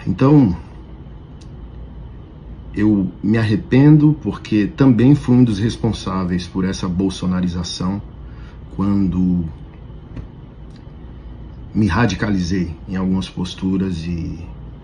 Então, eu me arrependo porque também fui um dos responsáveis por essa bolsonarização quando me radicalizei em algumas posturas e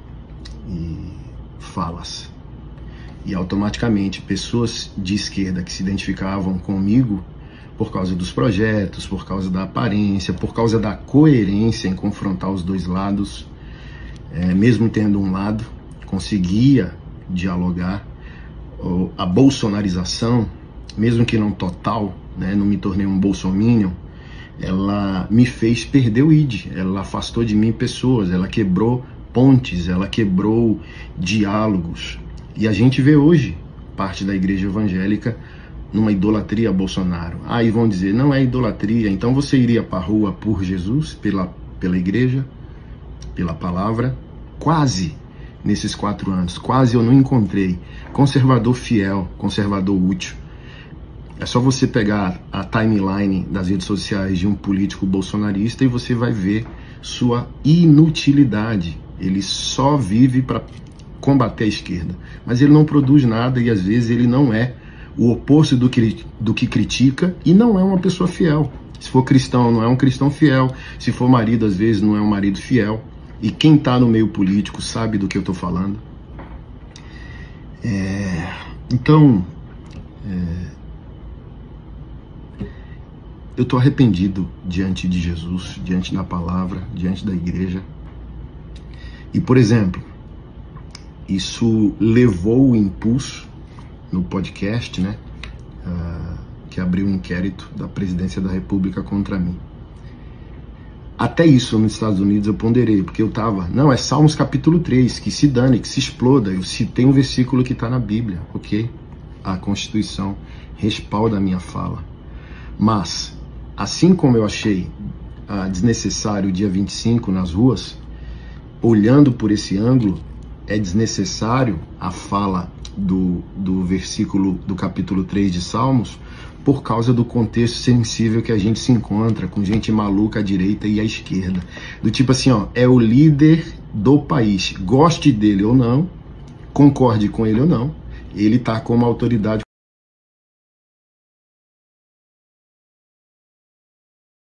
falas. E automaticamente pessoas de esquerda que se identificavam comigo por causa dos projetos, por causa da aparência, por causa da coerência em confrontar os dois lados, mesmo tendo um lado, conseguia dialogar. A bolsonarização, mesmo que não total, né, não me tornei um bolsominion, ela me fez perder o id, ela afastou de mim pessoas, ela quebrou pontes, ela quebrou diálogos. E a gente vê hoje parte da igreja evangélica numa idolatria a Bolsonaro. Aí vão dizer, não é idolatria, então você iria para a rua por Jesus, pela igreja, pela palavra? Quase, nesses 4 anos, quase eu não encontrei conservador fiel, conservador útil. É só você pegar a timeline das redes sociais de um político bolsonarista e você vai ver sua inutilidade. Ele só vive para combater a esquerda, mas ele não produz nada e às vezes ele não é o oposto do que critica e não é uma pessoa fiel. Se for cristão, não é um cristão fiel. Se for marido, às vezes não é um marido fiel. E quem está no meio político sabe do que eu estou falando. Então, eu estou arrependido diante de Jesus, diante da palavra, diante da igreja. E, por exemplo, isso levou o impulso no podcast, né, que abriu um inquérito da presidência da República contra mim. Até isso nos Estados Unidos eu ponderei, porque eu tava, não, é Salmos capítulo 3, que se dane, que se exploda. Eu citei um versículo que está na Bíblia, ok? A Constituição respalda a minha fala. Mas, assim como eu achei desnecessário o dia 25 nas ruas, olhando por esse ângulo, é desnecessário a fala do versículo do capítulo 3 de Salmos, por causa do contexto sensível que a gente se encontra, com gente maluca à direita e à esquerda. Do tipo assim, ó, é o líder do país. Goste dele ou não, concorde com ele ou não, ele tá como autoridade